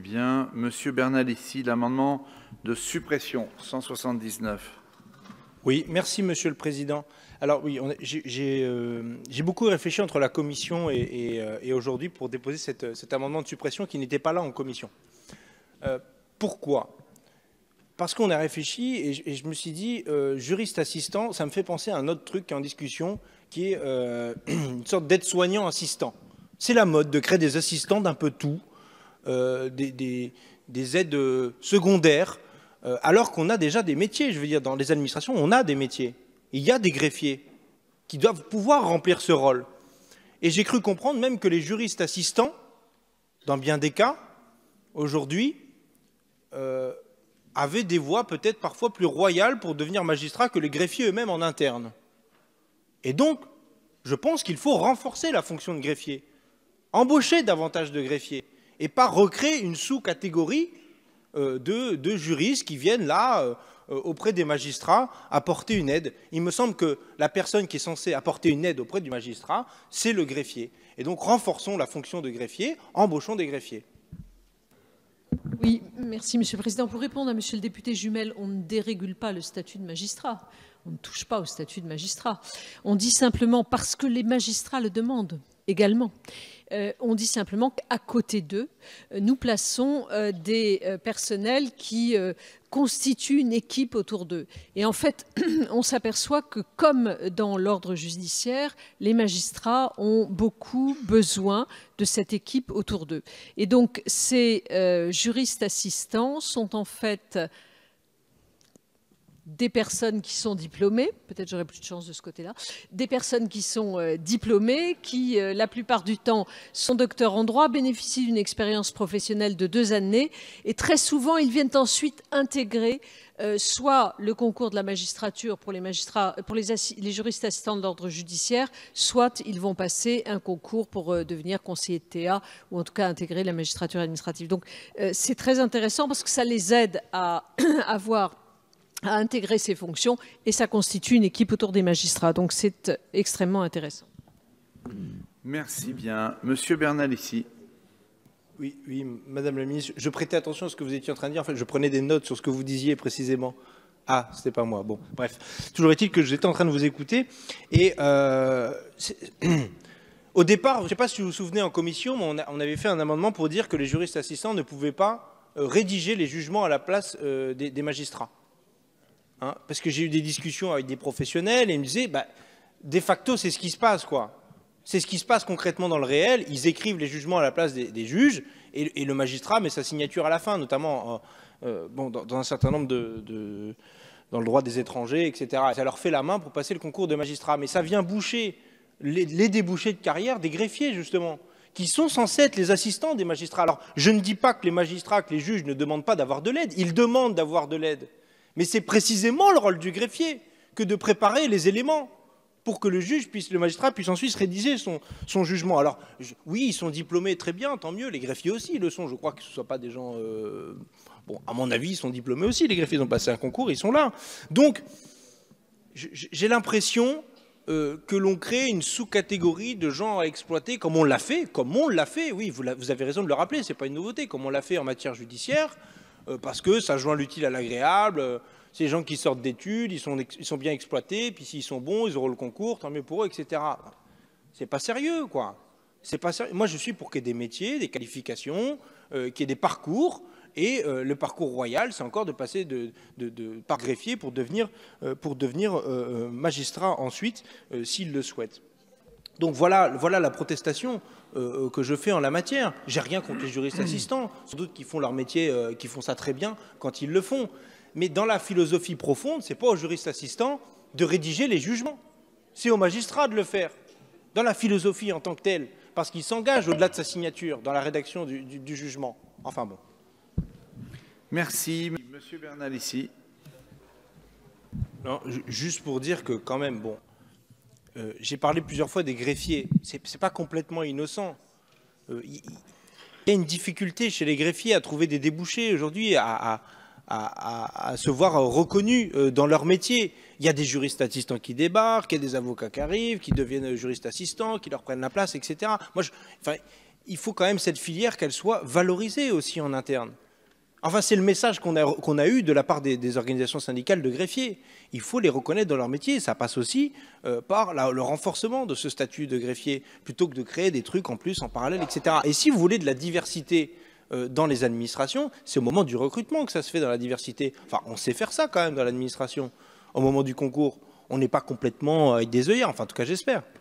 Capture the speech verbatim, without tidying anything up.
Bien, Monsieur Bernalicis, l'amendement de suppression cent soixante-dix-neuf. Oui, merci Monsieur le Président. Alors oui, j'ai euh, beaucoup réfléchi entre la commission et, et, euh, et aujourd'hui pour déposer cette, cet amendement de suppression qui n'était pas là en commission. Euh, pourquoi? Parce qu'on a réfléchi et je, et je me suis dit, euh, juriste assistant, ça me fait penser à un autre truc qui est en discussion, qui est euh, une sorte d'aide-soignant assistant. C'est la mode de créer des assistants d'un peu tout, euh, des, des, des aides secondaires, euh, alors qu'on a déjà des métiers. Je veux dire, dans les administrations, on a des métiers. Il y a des greffiers qui doivent pouvoir remplir ce rôle. Et j'ai cru comprendre même que les juristes assistants, dans bien des cas, aujourd'hui, euh, avaient des voies peut-être parfois plus royales pour devenir magistrats que les greffiers eux-mêmes en interne. Et donc, je pense qu'il faut renforcer la fonction de greffier, embaucher davantage de greffiers, et pas recréer une sous-catégorie euh, de, de juristes qui viennent là, euh, auprès des magistrats, apporter une aide. Il me semble que la personne qui est censée apporter une aide auprès du magistrat, c'est le greffier. Et donc, renforçons la fonction de greffier, embauchons des greffiers. Oui, merci Monsieur le Président. Pour répondre à Monsieur le député Jumel, on ne dérégule pas le statut de magistrat. On ne touche pas au statut de magistrat. On dit simplement, parce que les magistrats le demandent également, euh, on dit simplement qu'à côté d'eux, euh, nous plaçons euh, des euh, personnels qui euh, constituent une équipe autour d'eux. Et en fait, on s'aperçoit que, comme dans l'ordre judiciaire, les magistrats ont beaucoup besoin de cette équipe autour d'eux. Et donc, ces euh, juristes assistants sont en fait des personnes qui sont diplômées, peut-être j'aurai plus de chance de ce côté-là, des personnes qui sont euh, diplômées, qui euh, la plupart du temps sont docteurs en droit, bénéficient d'une expérience professionnelle de deux années, et très souvent ils viennent ensuite intégrer euh, soit le concours de la magistrature pour les magistrats, pour les, les juristes assistants de l'ordre judiciaire, soit ils vont passer un concours pour euh, devenir conseiller de T A ou en tout cas intégrer la magistrature administrative. Donc euh, c'est très intéressant parce que ça les aide à avoir à intégrer ces fonctions et ça constitue une équipe autour des magistrats. Donc c'est extrêmement intéressant. Merci bien. Monsieur Bernalicis. Oui, oui, Madame la Ministre, je prêtais attention à ce que vous étiez en train de dire. En fait, je prenais des notes sur ce que vous disiez précisément. Ah, c'était pas moi. Bon, bref. Toujours est-il que j'étais en train de vous écouter. Et euh, au départ, je ne sais pas si vous vous souvenez en commission, mais on, a, on avait fait un amendement pour dire que les juristes assistants ne pouvaient pas euh, rédiger les jugements à la place euh, des, des magistrats. Hein, parce que j'ai eu des discussions avec des professionnels et ils me disaient, bah, de facto, c'est ce qui se passe, quoi. C'est ce qui se passe concrètement dans le réel. Ils écrivent les jugements à la place des, des juges et, et le magistrat met sa signature à la fin, notamment euh, bon, dans, dans un certain nombre de, de... dans le droit des étrangers, et cetera. Et ça leur fait la main pour passer le concours de magistrat. Mais ça vient boucher les, les débouchés de carrière des greffiers, justement, qui sont censés être les assistants des magistrats. Alors, je ne dis pas que les magistrats, que les juges ne demandent pas d'avoir de l'aide. Ils demandent d'avoir de l'aide. Mais c'est précisément le rôle du greffier que de préparer les éléments pour que le juge puisse, le magistrat puisse ensuite rédiger son, son jugement. Alors, je, oui, ils sont diplômés, très bien, tant mieux. Les greffiers aussi le sont. Je crois que ce ne soient pas des gens... Euh, bon, à mon avis, ils sont diplômés aussi. Les greffiers ont passé un concours, ils sont là. Donc, j'ai l'impression euh, que l'on crée une sous-catégorie de gens à exploiter, comme on l'a fait, comme on l'a fait. Oui, vous, vous avez raison de le rappeler, ce n'est pas une nouveauté, comme on l'a fait en matière judiciaire. Parce que ça joint l'utile à l'agréable, c'est les gens qui sortent d'études, ils sont, ils sont bien exploités, puis s'ils sont bons, ils auront le concours, tant mieux pour eux, et cetera. C'est pas sérieux, quoi. C'est pas sérieux. Moi, je suis pour qu'il y ait des métiers, des qualifications, euh, qu'il y ait des parcours, et euh, le parcours royal, c'est encore de passer de, de, de, par greffier pour devenir, euh, pour devenir euh, magistrat ensuite, euh, s'il le souhaite. Donc voilà, voilà la protestation euh, que je fais en la matière. J'ai rien contre les juristes assistants, sans doute qu'ils font leur métier, euh, qu'ils font ça très bien quand ils le font. Mais dans la philosophie profonde, c'est pas aux juristes assistants de rédiger les jugements. C'est aux magistrats de le faire, dans la philosophie en tant que telle, parce qu'ils s'engagent au-delà de sa signature dans la rédaction du, du, du jugement. Enfin bon. Merci, Monsieur Bernalicis. Non, juste pour dire que quand même, bon. Euh, j'ai parlé plusieurs fois des greffiers. Ce n'est pas complètement innocent. Euh, il y a une difficulté chez les greffiers à trouver des débouchés aujourd'hui, à, à, à, à se voir reconnus dans leur métier. Il y a des juristes assistants qui débarquent, il y a des avocats qui arrivent, qui deviennent juristes assistants, qui leur prennent la place, et cetera. Moi, je, enfin, il faut quand même cette filière qu'elle soit valorisée aussi en interne. Enfin, c'est le message qu'on a, qu'on a eu de la part des, des organisations syndicales de greffiers. Il faut les reconnaître dans leur métier. Ça passe aussi euh, par la, le renforcement de ce statut de greffier, plutôt que de créer des trucs en plus, en parallèle, et cetera. Et si vous voulez de la diversité euh, dans les administrations, c'est au moment du recrutement que ça se fait dans la diversité. Enfin, on sait faire ça quand même dans l'administration. Au moment du concours, on n'est pas complètement avec des œillères, enfin en tout cas j'espère.